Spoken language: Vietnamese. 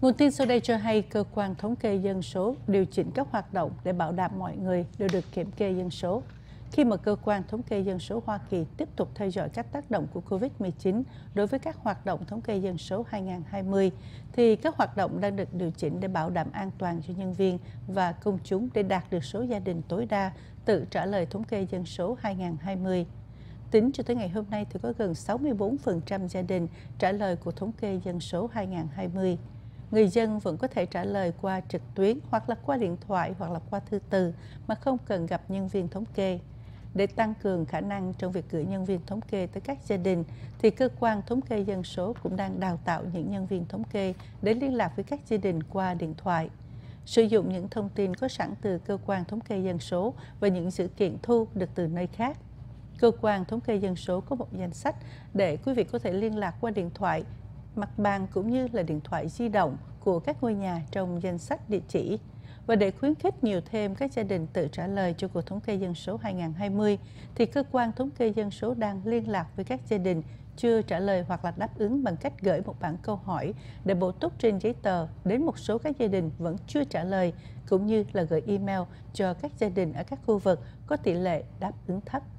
Nguồn tin sau đây cho hay cơ quan thống kê dân số điều chỉnh các hoạt động để bảo đảm mọi người đều được kiểm kê dân số. Khi mà cơ quan thống kê dân số Hoa Kỳ tiếp tục theo dõi các tác động của Covid-19 đối với các hoạt động thống kê dân số 2020, thì các hoạt động đang được điều chỉnh để bảo đảm an toàn cho nhân viên và công chúng để đạt được số gia đình tối đa tự trả lời thống kê dân số 2020. Tính cho tới ngày hôm nay thì có gần 64% gia đình trả lời của thống kê dân số 2020. Người dân vẫn có thể trả lời qua trực tuyến hoặc là qua điện thoại hoặc là qua thư từ mà không cần gặp nhân viên thống kê. Để tăng cường khả năng trong việc gửi nhân viên thống kê tới các gia đình, thì cơ quan thống kê dân số cũng đang đào tạo những nhân viên thống kê để liên lạc với các gia đình qua điện thoại. Sử dụng những thông tin có sẵn từ cơ quan thống kê dân số và những dữ kiện thu được từ nơi khác. Cơ quan thống kê dân số có một danh sách để quý vị có thể liên lạc qua điện thoại, mặt bàn cũng như là điện thoại di động của các ngôi nhà trong danh sách địa chỉ. Và để khuyến khích nhiều thêm các gia đình tự trả lời cho cuộc thống kê dân số 2020, thì cơ quan thống kê dân số đang liên lạc với các gia đình chưa trả lời hoặc là đáp ứng bằng cách gửi một bản câu hỏi để bổ túc trên giấy tờ đến một số các gia đình vẫn chưa trả lời, cũng như là gửi email cho các gia đình ở các khu vực có tỷ lệ đáp ứng thấp.